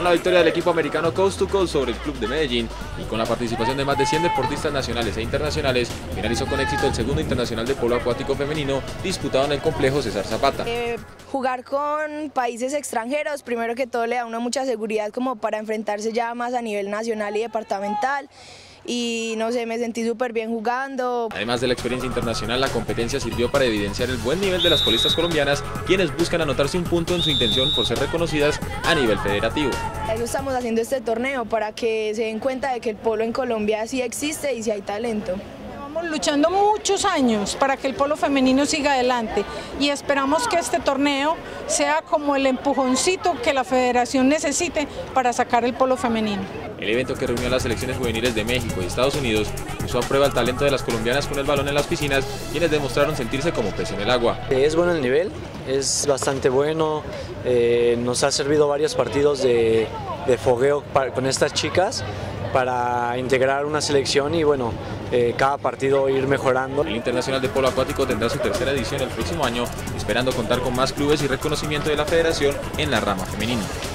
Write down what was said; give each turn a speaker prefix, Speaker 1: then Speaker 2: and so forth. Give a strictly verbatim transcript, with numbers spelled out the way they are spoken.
Speaker 1: Con la victoria del equipo americano Coast to Coast sobre el Club de Medellín y con la participación de más de cien deportistas nacionales e internacionales, finalizó con éxito el segundo internacional de polo acuático femenino disputado en el complejo César Zapata.
Speaker 2: Eh, jugar con países extranjeros, primero que todo le da a uno mucha seguridad como para enfrentarse ya más a nivel nacional y departamental. Y no sé, me sentí súper bien jugando.
Speaker 1: Además de la experiencia internacional, la competencia sirvió para evidenciar el buen nivel de las polistas colombianas, quienes buscan anotarse un punto en su intención por ser reconocidas a nivel federativo.
Speaker 2: Eso estamos haciendo este torneo, para que se den cuenta de que el polo en Colombia sí existe y sí hay talento.
Speaker 3: Estamos luchando muchos años para que el polo femenino siga adelante y esperamos que este torneo sea como el empujoncito que la federación necesite para sacar el polo femenino.
Speaker 1: El evento, que reunió a las selecciones juveniles de México y Estados Unidos, puso a prueba el talento de las colombianas con el balón en las piscinas, quienes demostraron sentirse como pez en el agua.
Speaker 4: Es bueno el nivel, es bastante bueno, eh, nos ha servido varios partidos de, de fogueo para, con estas chicas para integrar una selección y bueno, eh, cada partido ir mejorando.
Speaker 1: El Internacional de Polo Acuático tendrá su tercera edición el próximo año, esperando contar con más clubes y reconocimiento de la federación en la rama femenina.